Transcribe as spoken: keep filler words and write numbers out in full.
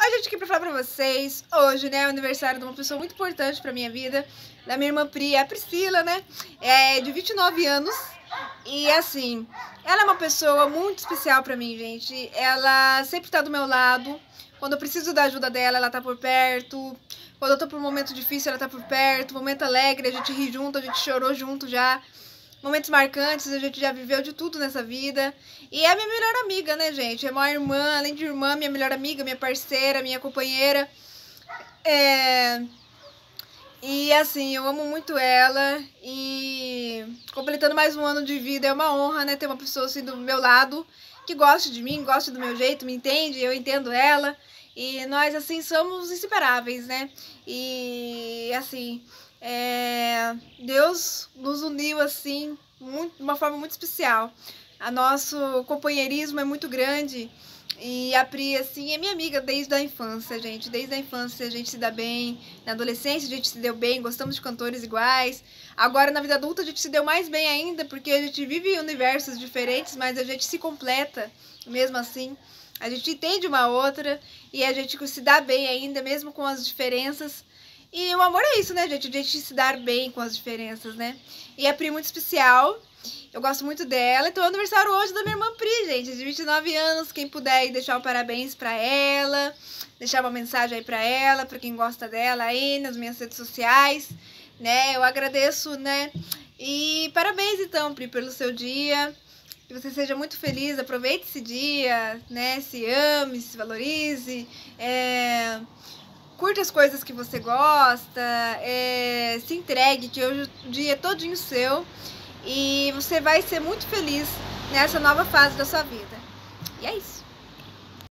A gente aqui pra falar pra vocês, hoje, né, é o aniversário de uma pessoa muito importante pra minha vida, da minha irmã Pri, a Priscila, né, é de vinte e nove anos, e assim, ela é uma pessoa muito especial pra mim, gente, ela sempre tá do meu lado, quando eu preciso da ajuda dela, ela tá por perto, quando eu tô por um momento difícil, ela tá por perto, momento alegre, a gente ri junto, a gente chorou junto já, momentos marcantes, a gente já viveu de tudo nessa vida. E é a minha melhor amiga, né, gente? É uma irmã, além de irmã, minha melhor amiga, minha parceira, minha companheira. É... E assim, eu amo muito ela. E completando mais um ano de vida, é uma honra, né, ter uma pessoa assim do meu lado, que gosta de mim, gosta do meu jeito, me entende, eu entendo ela. E nós, assim, somos inseparáveis, né? E assim... É, Deus nos uniu assim, muito, de uma forma muito especial. O nosso companheirismo é muito grande e a Pri, assim, é minha amiga desde a infância, gente. Desde a infância a gente se dá bem, na adolescência a gente se deu bem, gostamos de cantores iguais. Agora na vida adulta a gente se deu mais bem ainda, porque a gente vive em universos diferentes, mas a gente se completa mesmo assim. A gente entende uma outra e a gente se dá bem ainda, mesmo com as diferenças. E o amor é isso, né, gente? A gente se dar bem com as diferenças, né? E a Pri é muito especial. Eu gosto muito dela. Então é o aniversário hoje da minha irmã Pri, gente. De vinte e nove anos. Quem puder aí deixar um parabéns pra ela. Deixar uma mensagem aí pra ela, pra quem gosta dela aí nas minhas redes sociais, né? Eu agradeço, né? E parabéns então, Pri, pelo seu dia. Que você seja muito feliz. Aproveite esse dia, né? Se ame, se valorize. É... Curta as coisas que você gosta, é, se entregue, que hoje o dia é todinho seu e você vai ser muito feliz nessa nova fase da sua vida. E é isso.